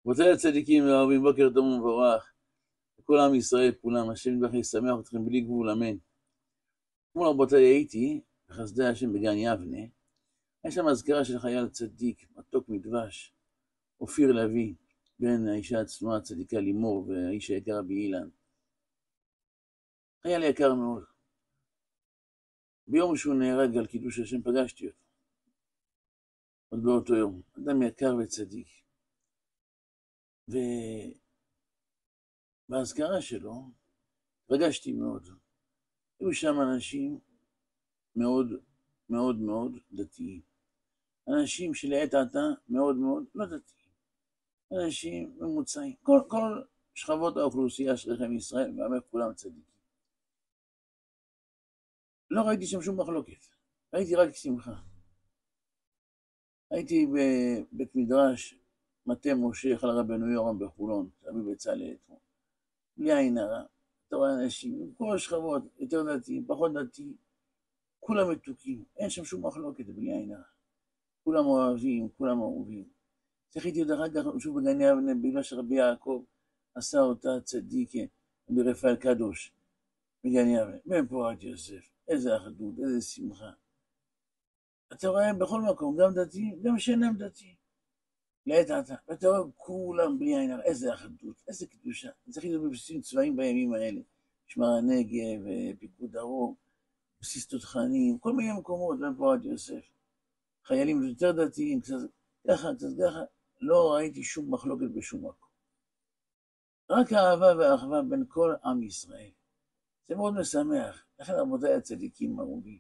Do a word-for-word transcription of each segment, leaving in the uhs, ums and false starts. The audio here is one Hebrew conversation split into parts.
רבותיי הצדיקים ואוהבים, בוקר טוב ומבורך. לכל עם ישראל כולם, השם יתברך ישמח אתכם בלי גבול, אמן. כמו רבותיי הייתי בחסדי השם בגן יבנה, יש שם אזכרה של חייל צדיק, מתוק מדבש, אופיר לוי, בן האישה הצנועה הצדיקה לימור והאיש היקר רבי אילן. חייל יקר מאוד. ביום שהוא נהרג על קידוש השם פגשתי אותו. עוד באותו יום. אדם יקר וצדיק. ובהזכרה שלו פגשתי מאוד. היו שם אנשים מאוד מאוד מאוד דתיים. אנשים שלעת עתה מאוד מאוד לא דתיים. אנשים ממוצעים. כל, כל שכבות האוכלוסייה שלכם ישראל, ועמך כולם צדיקים. לא ראיתי שם שום מחלוקת. ראיתי רק שמחה. הייתי בבית מדרש מטה משה חל רבנו יורם בחולון, תלמיד בצלאל אתמול. בלי עין הרע. אתה רואה אנשים, כל השכבות, יותר דתיים, פחות דתיים, כולם מתוקים. אין שם שום מחלוקת בלי עין הרע. כולם אוהבים, כולם אהובים. זכיתי עוד אחר כך שוב בגן יבנה, בגלל שרבי יעקב עשה אותה צדיק ברפאל קדוש בגן יבנה. בן פורת יוסף, איזה אחדות, איזה שמחה. אתה רואה בכל מקום, גם דתיים, גם שאינם דתיים. לעת עתה, ואתה רואה כולם בלי עין הרע, איזה אחדות, איזה קדושה. זכיתי בבסיסים צבאיים בימים האלה, משמר הנגב, פיקוד דרום, בסיס תותחנים, כל מיני מקומות, בן פורת יוסף. חיילים יותר דתיים, קצת ככה, קצת ככה, לא ראיתי שום מחלוקת בשום מקום. רק האהבה והאחווה בין כל עם ישראל. זה מאוד משמח. לכן רבותיי הצדיקים מרובים.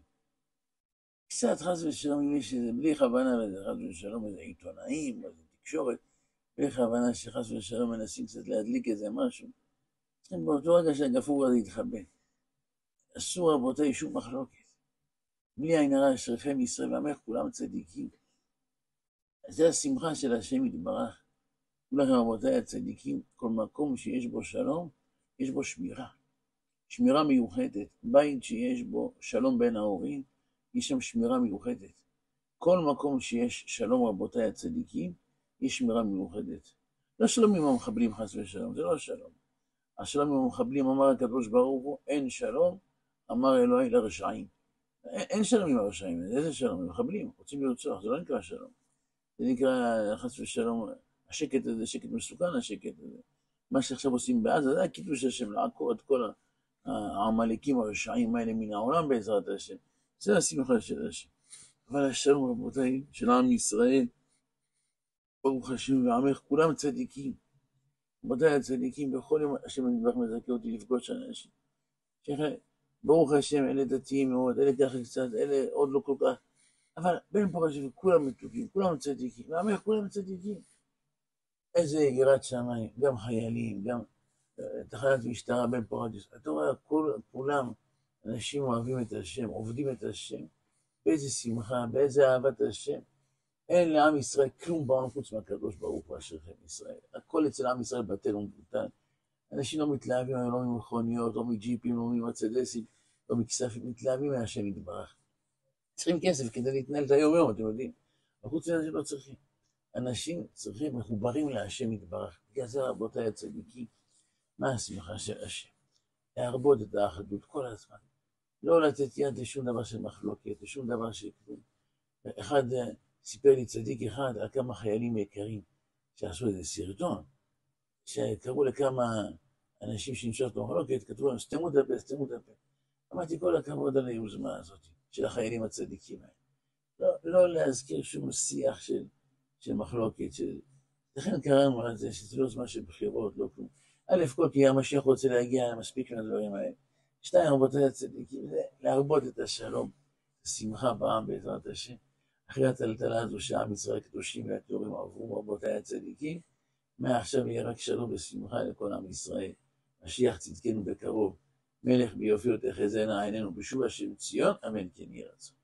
קצת חס ושלום, אם יש איזה בלי כוונה, וזה חס ושלום, איזה עיתונאים, איזה תקשורת, בלי כוונה שחס ושלום מנסים קצת להדליק איזה משהו. צריכים באותו רגע שהגפור הזה יתחבא. אסור רבותיי שום מחלוקת. בלי עין הרע אשריכם ישראל ועמך כולם צדיקים. זה השמחה של השם יתברך. ולכם רבותיי הצדיקים, כל מקום שיש בו שלום, יש בו שמירה. שמירה מיוחדת. בית שיש בו שלום בין ההורים, יש שם שמירה מיוחדת. כל מקום שיש שלום רבותיי הצדיקים, יש שמירה מיוחדת. לא שלום עם המחבלים חס ושלום, זה לא שלום. השלום עם המחבלים אמר הקדוש ברוך הוא, אין שלום, אמר אלוהי לרשעים. אין שלום עם הרשעים, איזה שלום? עם המחבלים, רוצים לרצוח, זה לא נקרא שלום. זה נקרא חס ושלום, השקט הזה, שקט מסוכן השקט הזה. מה שעכשיו עושים בעזה, זה הקידוש השם, לעקור את כל העמלקים הרשעים האלה מן העולם בעזרת השם. זה השמחה של השם. אבל השלום רבותיי, של עם ישראל, ברוך השם ועמך, כולם צדיקים. רבותיי הצדיקים, בכל יום השם יתברך מזכה אותי לפגוש אנשים. ברוך השם, אלה דתיים מאוד, אלה ככה קצת, אלה עוד לא כל כך. אבל בין פה השם, כולם מתוקים, כולם צדיקים, ועמך כולם צדיקים. איזה יראת שמיים, גם חיילים, גם תחנת משטרה בין פורדיוס. אתה רואה, כולם אנשים אוהבים את השם, עובדים את השם, באיזה שמחה, באיזה אהבת השם. אין לעם ישראל כלום בעולם חוץ מהקדוש ברוך הוא אשריכם ישראל. הכל אצל עם ישראל בטל ומבוטל. אנשים לא מתלהבים, לא ממכוניות, לא מג'יפים, לא ממרצדסים, לא מכספים, מתלהבים מהשם יתברך. צריכים כסף כדי להתנהל את היום יום, אתם יודעים. החוץ מאנשים לא צריכים. אנשים צריכים, מחוברים להשם יתברך. בגלל זה רבותיי הצדיקים, מה השמחה של השם? להרבות את האחדות כל הזמן. לא לתת יד לשום דבר של מחלוקת, לשום דבר של כלום. אחד סיפר לי צדיק אחד על כמה חיילים יקרים שעשו איזה סרטון, שקראו לכמה אנשים שנמשוך את המחלוקת, כתבו להם, סתמו את הפה, סתמו את הפה. אמרתי כל הכבוד על היוזמה הזאת של החיילים הצדיקים האלה. לא, לא להזכיר שום שיח של, של מחלוקת. של... לכן קראנו על זה שזה לא זמן של בחירות, לא כלום. א' כל כי המשיח רוצה להגיע מספיק מהדברים האלה. שתיים, רבותיי הצדיקים, זה להרבות את השלום, השמחה בעם בעזרת השם. אחרי הטלטלה הזו שעם ישראל קדושים והטהורים עברו רבותיי הצדיקים, מעכשיו יהיה רק שלום ושמחה לכל עם ישראל. משיח צדקנו בקרוב, מלך ביופיו תחזינה עינינו בשוב השם ציון, אמן כן יהי רצון.